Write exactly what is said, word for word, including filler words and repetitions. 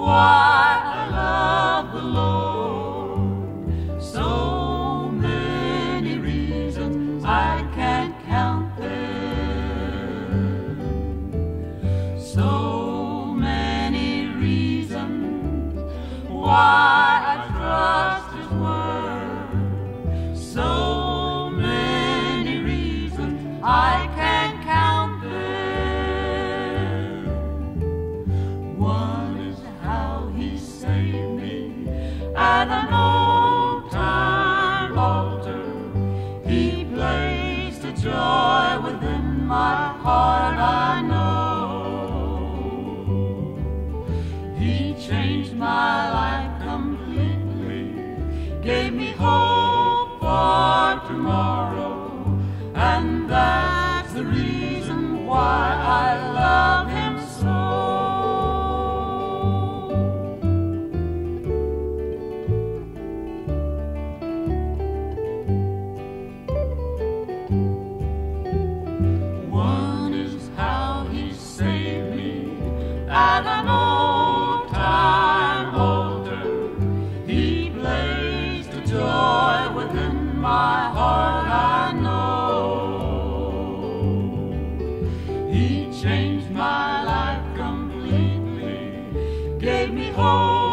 why I love the Lord. So many reasons I can't count them. So many reasons why I trust His word. So many reasons I can't count them. One is how He saved me at an old-time altar. He placed a joy within my heart, I know. He changed my life completely, gave me hope for tomorrow, and that's the reason why I love Him so. One is how He saved me at an old-time altar. He placed a joy within my heart, I know. He changed my life completely, gave me hope